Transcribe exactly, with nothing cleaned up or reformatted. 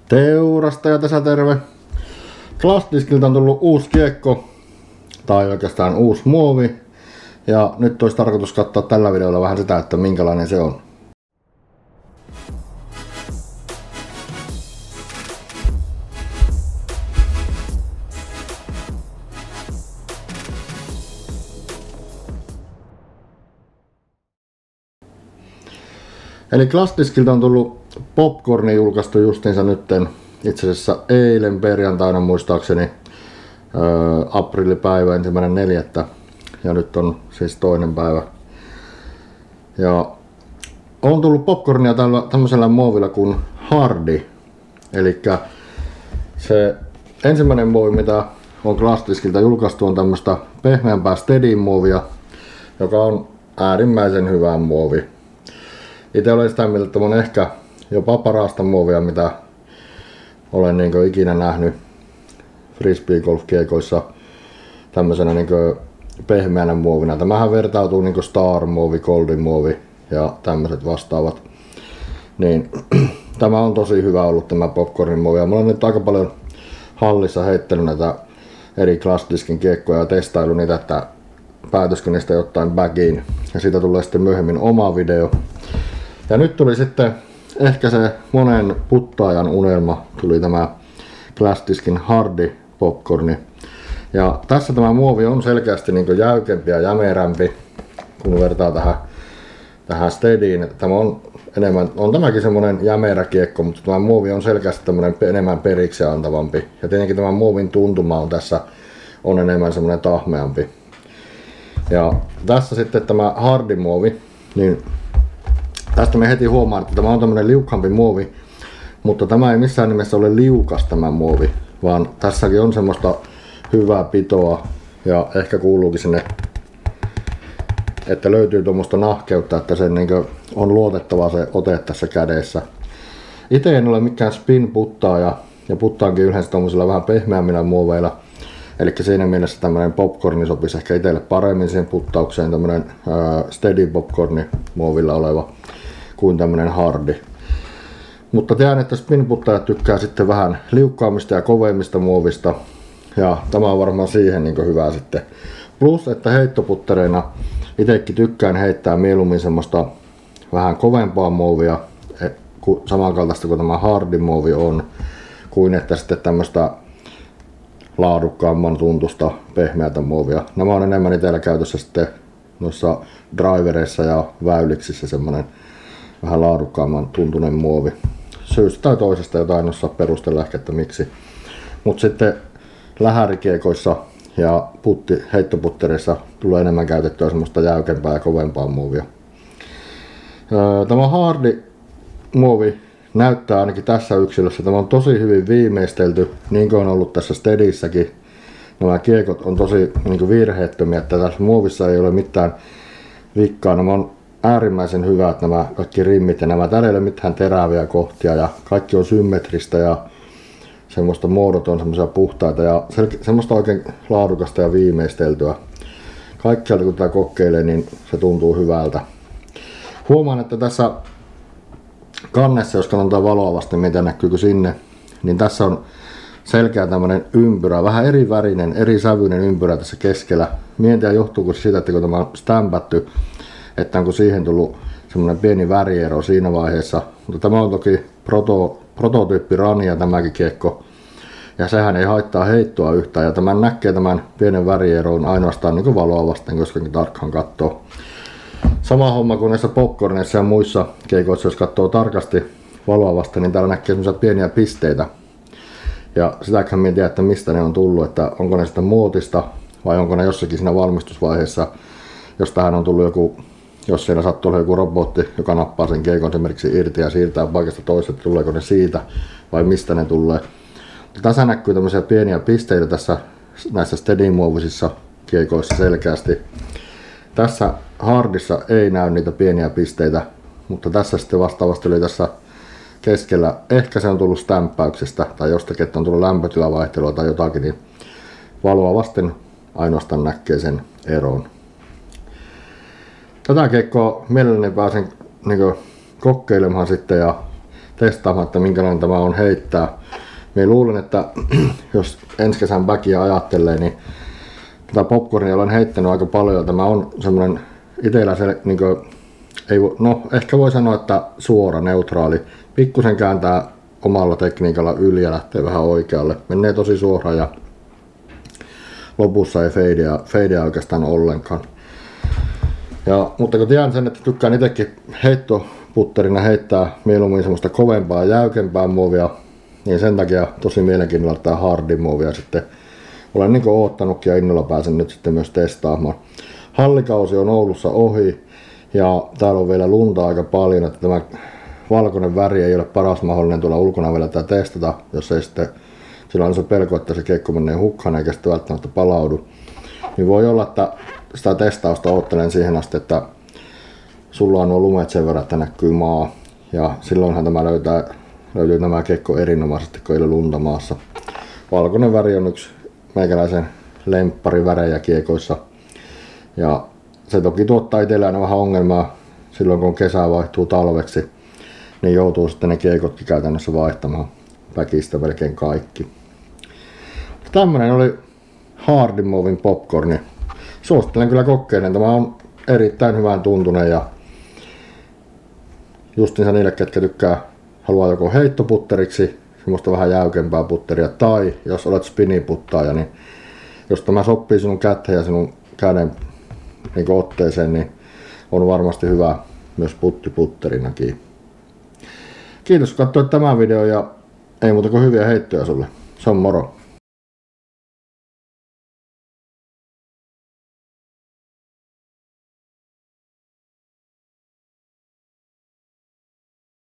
Teurastaja tässä terve. Glassdiskiltä on tullut uusi kiekko, tai oikeastaan uusi muovi. Ja nyt olisi tarkoitus katsoa tällä videolla vähän sitä, että minkälainen se on. Eli Glassdiskiltä on tullut Popcorni julkaistu justiinsa nytten, itse asiassa eilen perjantaina muistaakseni, öö, aprillipäivä ensimmäinen neljättä, ja nyt on siis toinen päivä. Ja on tullut Popcornia tällä, tämmöisellä muovilla kuin Hardy. Eli se ensimmäinen muovi, mitä on Glassdiskiltä julkaistu, on tämmöistä pehmeämpää Steady-muovia, joka on äärimmäisen hyvä muovi. Itse olen sitä mieltä, että on ehkä jopa parasta muovia, mitä olen niin kuin ikinä nähnyt frisbeegolf-kiekoissa tämmöisenä niin kuin pehmeänä muovina. Tämähän vertautuu niin kuin Star-muovi, Goldie-muovi ja tämmöiset vastaavat. Niin, tämä on tosi hyvä ollut tämä Popcornin muovi. Mä olen nyt aika paljon hallissa heittänyt näitä eri Glassdiskin kiekkoja ja testailu niitä, että päätöskö niistä jotain bagiin. Ja siitä tulee sitten myöhemmin oma video. Ja nyt tuli sitten ehkä se monen puttaajan unelma, tuli tämä Glassdiskin Hardy Popcorni. Ja tässä tämä muovi on selkeästi niin kuin jäykempi ja jämerämpi, kun vertaa tähän, tähän Steadyin. Tämä on enemmän, on tämäkin semmoinen jämerä kiekko, mutta tämä muovi on selkeästi tämmöinen enemmän periksi antavampi. Ja tietenkin tämä muovin tuntuma on tässä on enemmän semmoinen tahmeampi. Ja tässä sitten tämä Hardy muovi, niin tästä me heti huomaan, että tämä on tämmöinen liukkaampi muovi, mutta tämä ei missään nimessä ole liukas tämä muovi, vaan tässäkin on semmoista hyvää pitoa ja ehkä kuuluukin sinne, että löytyy tuommoista nahkeutta, että se niin kuin on luotettava se ote tässä kädessä. Itse en ole mikään spin-puttaaja ja puttaankin yleensä tuommoisilla vähän pehmeämmillä muoveilla. Eli siinä mielessä tämmöinen Popcorni sopisi ehkä itselle paremmin siihen puttaukseen, tämmöinen ää, Steady Popcorni muovilla oleva kuin tämmöinen Hardy. Mutta tiedän, että spin-puttajat tykkää sitten vähän liukkaammista ja kovemmista muovista. Ja tämä on varmaan siihen niin hyvä sitten. Plus, että heittoputtereina itsekin tykkään heittää mieluummin semmoista vähän kovempaa muovia, samankaltaista kuin tämä Hardy muovi on, kuin että sitten tämmöistä laadukkaamman tuntusta pehmeätä muovia. Nämä on enemmän itsellä käytössä sitten noissa drivereissa ja väyliksissä semmonen vähän laadukkaamman tuntunen muovi. Syystä tai toisesta jotain en osaa perustella ehkä, että miksi. Mutta sitten lähärikiekoissa ja putti, heittoputtereissa tulee enemmän käytettyä semmoista jäykempää ja kovempaa muovia. Tämä Hardy muovi näyttää ainakin tässä yksilössä. Tämä on tosi hyvin viimeistelty, niin kuin on ollut tässä Steadyssäkin. Nämä kiekot on tosi niin kuin virheettömiä, että tässä muovissa ei ole mitään vikkaa. Nämä on äärimmäisen hyvät nämä kaikki rimmit ja nämä. Täällä ei ole mitään teräviä kohtia ja kaikki on symmetristä ja semmoista muodot on semmoisia puhtaita ja semmoista oikein laadukasta ja viimeisteltyä. Kaikkialta kun tätä kokeilee, niin se tuntuu hyvältä. Huomaan, että tässä kannessa, jos katsotaan valoa vasten, mitä näkyykö sinne, niin tässä on selkeä tämmönen ympyrä, vähän eri värinen, eri sävyinen ympyrä tässä keskellä. Mietin ja johtuuko siitä, että kun tämä on stämpätty, että onko siihen tullut semmoinen pieni väriero siinä vaiheessa. Mutta tämä on toki proto, prototyyppi rania tämäkin kiekko, ja sehän ei haittaa heittoa yhtään, ja tämän näkee tämän pienen värieron ainoastaan niin kuin valoa vasten, koska tarkkaan katsoo. Sama homma kuin näissä popcorneissa ja muissa keikoissa, jos katsoo tarkasti valoa vasten, niin täällä näkee semmoisia pieniä pisteitä. Ja sitäkään mietin, että mistä ne on tullut, että onko ne sitä muotista vai onko ne jossakin siinä valmistusvaiheessa, jos tähän on tullut joku, jos siellä sattuu olla joku robotti, joka nappaa sen keikon esimerkiksi irti ja siirtää paikasta toiseen, että tuleeko ne siitä vai mistä ne tulee. Tässä näkyy tämmöisiä pieniä pisteitä tässä näissä Steady-muovisissa keikoissa selkeästi. Tässä Hardissa ei näy niitä pieniä pisteitä, mutta tässä sitten vastaavasti oli tässä keskellä, ehkä se on tullut stämppäyksestä tai jostakin, että on tullut lämpötilavaihtelua tai jotakin, niin valoa vasten ainoastaan näkee sen eron. Tätä keikkoa mielelläni pääsen niin kokeilemaan sitten ja testaamaan, että minkälainen tämä on heittää. Minä luulen, että jos ensi kesän backia ajattelee, niin tätä popcornia olen heittänyt aika paljon. Tämä on semmoinen itsellä se, niin kuin, ei, no ehkä voi sanoa, että suora, neutraali. Pikkusen kääntää omalla tekniikalla yli ja lähtee vähän oikealle. Menee tosi suoraan ja lopussa ei feidea, feidea oikeastaan ollenkaan. Ja, mutta kun tiedän sen, että tykkään itsekin heittoputterina heittää mieluummin semmoista kovempaa ja jäykempää muovia, niin sen takia tosi mielenkiinnolla tää hardin muovia sitten olen niin kuin oottanutkin ja innolla pääsen nyt sitten myös testaamaan. Hallikausi on Oulussa ohi ja täällä on vielä lunta aika paljon, että tämä valkoinen väri ei ole paras mahdollinen tuolla ulkona vielä tätä testata, jos ei sitten sillä on se pelko, että se keikko menee hukkaan eikä sitten välttämättä palaudu. Niin voi olla, että sitä testausta oottelen siihen asti, että sulla on nuo lumet sen verran, että näkyy maa. Ja silloinhan tämä löytää, löytyy tämä keikko erinomaisesti, kun ei ole lunta maassa. Valkoinen väri on yksi meikäläisen lemppari kiekoissa. Ja se toki tuottaa itsellään vähän ongelmaa silloin, kun kesä vaihtuu talveksi. Niin joutuu sitten ne kiekotkin käytännössä vaihtamaan väkistä melkein kaikki. Tämmönen oli hardin muovin popcorni. Suosittelen kyllä kokeilen. Tämä on erittäin hyvän tuntunen ja justiinsa niille, ketkä tykkää, haluaa joko heittoputteriksi, semmoista vähän jäykempää putteria, tai jos olet spiniputtaaja, niin jos tämä sopii sinun käteen ja sinun käden niin otteeseen, niin on varmasti hyvä myös puttiputterinakin. Kiitos kun katsoit tämän videon ja ei muuta kuin hyviä heittoja sulle. Se on moro!